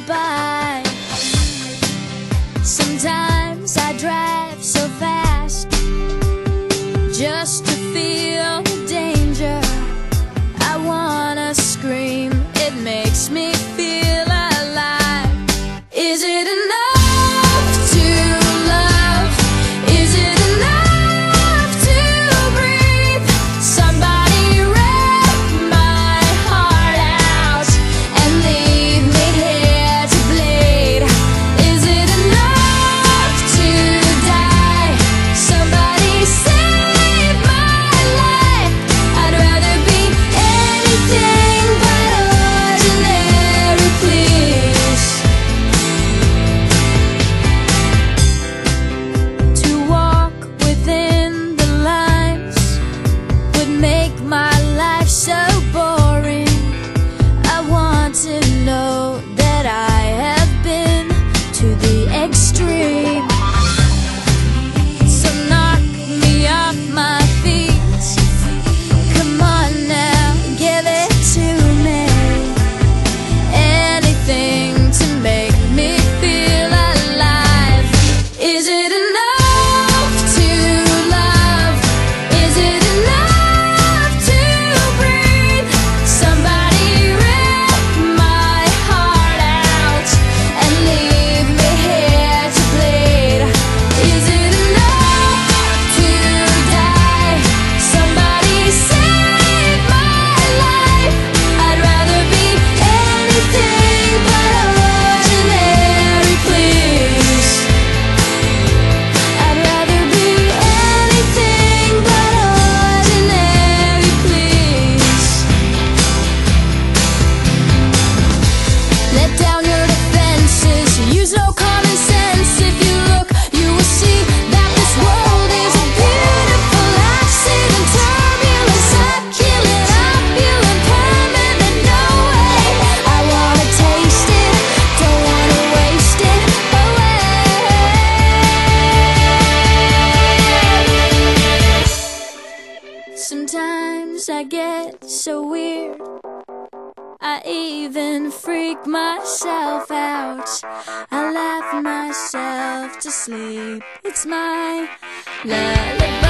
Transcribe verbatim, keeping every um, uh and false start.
by. Sometimes I drive so fast just to feel the danger. I wanna scream, it makes me feel alive. Is it enough to love? Is it enough to breathe? Somebody rip my heart out and leave me here to bleed. Is it enough to die? Somebody save my life. I'd rather be anything but ordinary, please. To walk within the lines would make my life so boring. I want to know that I have been to the extreme. So knock me off my feet. Come on now, give it to me. Anything to make me feel alive. Is it enough to love? Is it enough to breathe? Somebody rip my heart out and leave me here to bleed. Is it enough to die? Somebody save my life. I'd rather be anything but ordinary, please. I'd rather be anything but ordinary, please. Let down your defenses, use no common sense. If you look, you will see that this world is a beautiful accident. Turbulence, I'm killing, I'm feeling permanent. No way, I wanna taste it, don't wanna waste it away. Sometimes I get so weird, I even freak myself out. I laugh myself to sleep. It's my lullaby.